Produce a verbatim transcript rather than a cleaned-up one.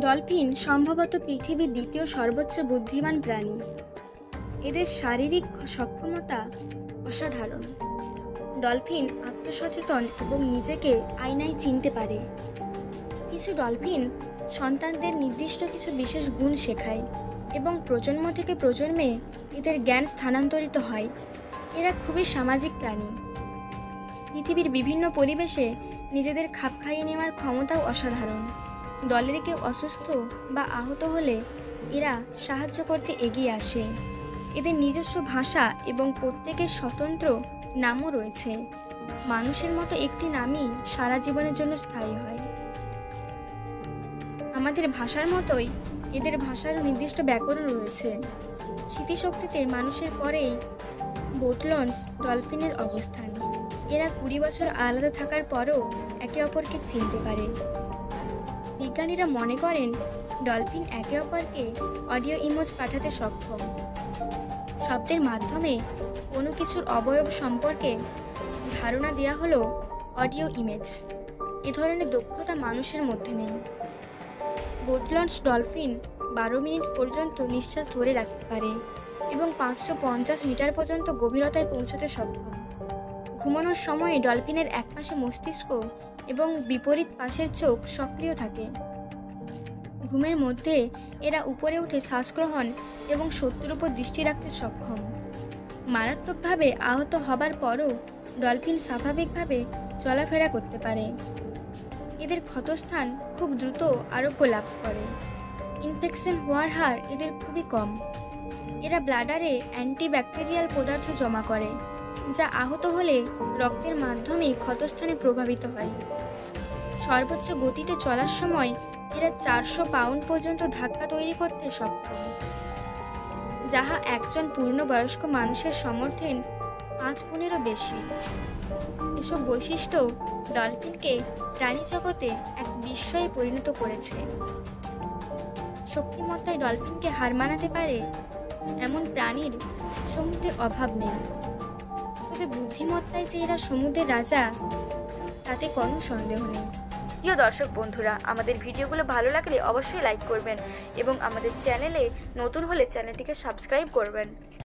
Dolphin সম্ভবত পৃথিবীর দ্বিতীয় সর্বোচ্চ বুদ্ধিমান প্রাণী। এদের শারীরিক সক্ষমতা অসাধারণ। ডলফিন আত্মসচেতন এবং নিজেকে আয়নায় চিনতে পারে। কিছু ডলফিন সন্তানদের নির্দিষ্ট কিছু বিশেষ গুণ শেখায় এবং প্রজন্ম থেকে প্রজন্মে এদের জ্ঞান স্থানান্তরিত হয়। এরা খুবই সামাজিক প্রাণী। পৃথিবীর বিভিন্ন পরিবেশে নিজেদের খাপ খাইয়ে নেওয়ার ক্ষমতাও অসাধারণ। দলের কেউ অসুস্থ বা আহত হলে এরা সাহায্য করতে এগিয়ে আসে। এদের নিজস্ব ভাষা এবং প্রত্যেকের স্বতন্ত্র নামও রয়েছে। মানুষের মতো একটি নামই সারা জীবনের জন্য স্থায়ী হয়। আমাদের ভাষার মতোই এদের ভাষারও নির্দিষ্ট ব্যাকরণ রয়েছে। স্মৃতিশক্তিতে মানুষের পরেই বোটলন্স ডলফিনের অবস্থান। এরা কুড়ি বছর আলাদা থাকার পরও একে অপরকে চিনতে পারে। বিজ্ঞানীরা মনে করেন ডলফিন একে অপরকে অডিও ইমেজ পাঠাতে সক্ষম। শব্দের মাধ্যমে কোনো কিছুর অবয়ব সম্পর্কে ধারণা দেওয়া হলো অডিও ইমেজ। এ ধরনের দক্ষতা মানুষের মধ্যে নেই। বোটলন্স ডলফিন বারো মিনিট পর্যন্ত নিঃশ্বাস ধরে রাখতে পারে এবং পাঁচশো পঞ্চাশ মিটার পর্যন্ত গভীরতায় পৌঁছতে সক্ষম। ঘুমানোর সময়ে ডলফিনের একপাশে মস্তিষ্ক এবং বিপরীত পাশের চোখ সক্রিয় থাকে। ঘুমের মধ্যে এরা উপরে উঠে শ্বাসগ্রহণ এবং শত্রুর উপর দৃষ্টি রাখতে সক্ষম। মারাত্মকভাবে আহত হবার পরও ডলফিন স্বাভাবিকভাবে চলাফেরা করতে পারে। এদের ক্ষতস্থান খুব দ্রুত আরোগ্য লাভ করে। ইনফেকশন হওয়ার হার এদের খুবই কম। এরা ব্লাডারে অ্যান্টিব্যাকটেরিয়াল পদার্থ জমা করে, যা আহত হলে রক্তের মাধ্যমে ক্ষতস্থানে প্রভাবিত হয়। সর্বোচ্চ গতিতে চলার সময় এরা চারশো পাউন্ড পর্যন্ত ধাক্কা তৈরি করতে সক্ষম, যাহা একজন পূর্ণবয়স্ক মানুষের সমর্থন পাঁচ গুণেরও বেশি। এসব বৈশিষ্ট্য ডলফিনকে প্রাণী জগতে এক বিস্ময়ে পরিণত করেছে। শক্তিমত্তায় ডলফিনকে হার মানাতে পারে এমন প্রাণীর সমুদ্রের অভাব নেই। তবে বুদ্ধিমত্তায় যে এরা সমুদ্রের রাজা, তাতে কোনো সন্দেহ নেই। প্রিয় দর্শক বন্ধুরা, আমাদের ভিডিওগুলো ভালো লাগলে অবশ্যই লাইক করবেন এবং আমাদের চ্যানেলে নতুন হলে চ্যানেলটিকে সাবস্ক্রাইব করবেন।